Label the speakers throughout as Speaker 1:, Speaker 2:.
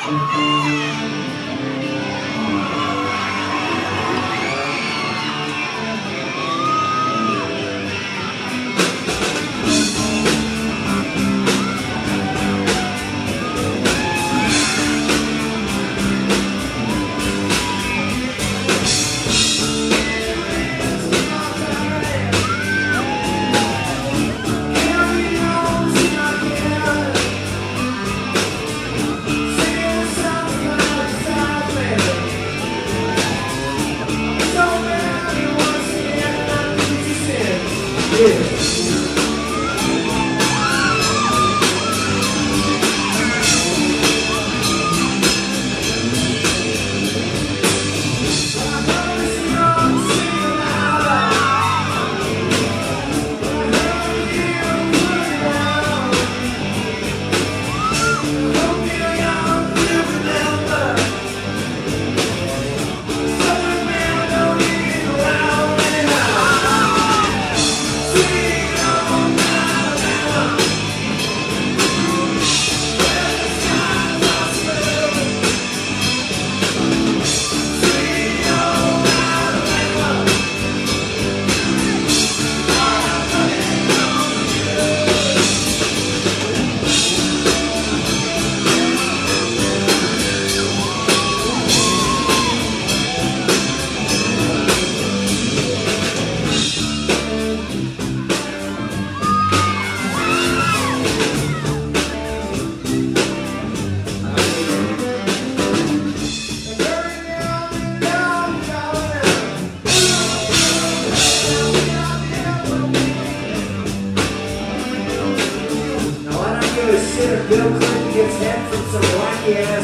Speaker 1: Bill Clinton gets head from some wacky ass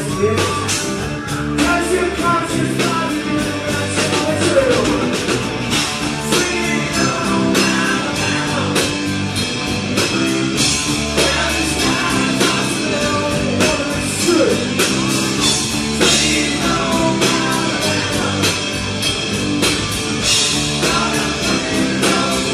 Speaker 1: bitch. Does your conscience not do that's true? Sweet home Alabama, where the skies are still true. Sweet home Alabama, all I'm thinking of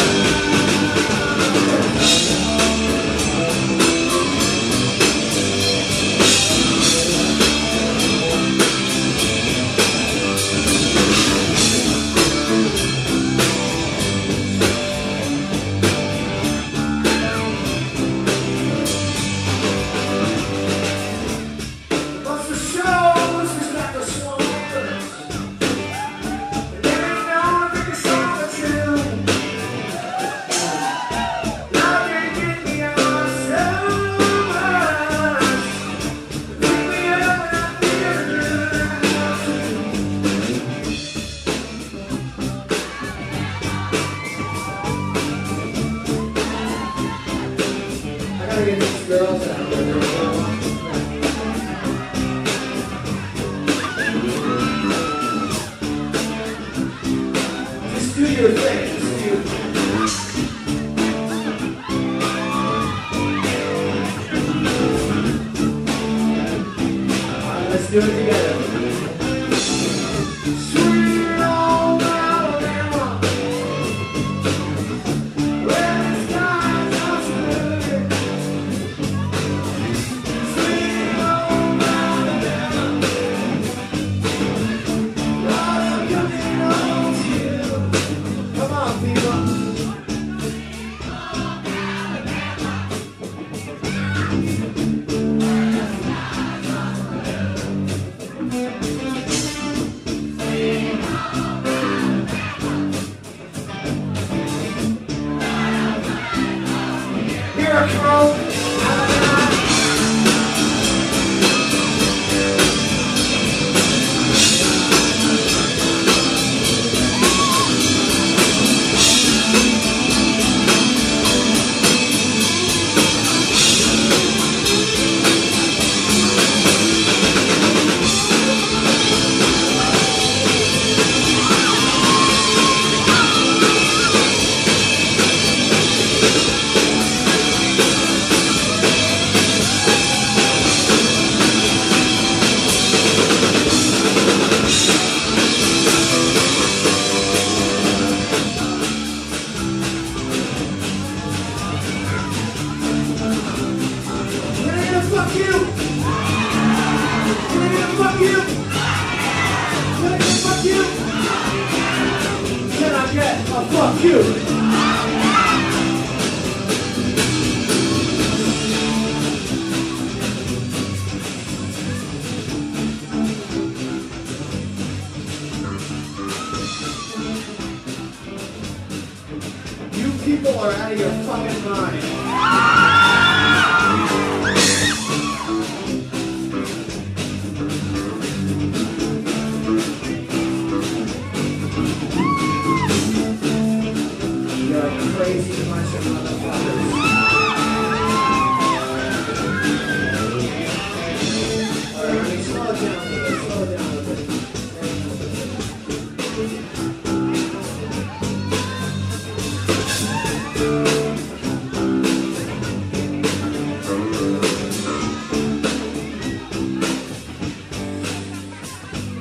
Speaker 1: girls out there. Just do your thing. Just do. All right, let's do it together. Sweet home Alabama, where the skies are blue. Sweet home Alabama, Lord, I'm coming home to you. Come on, people. people are out of your fucking mind.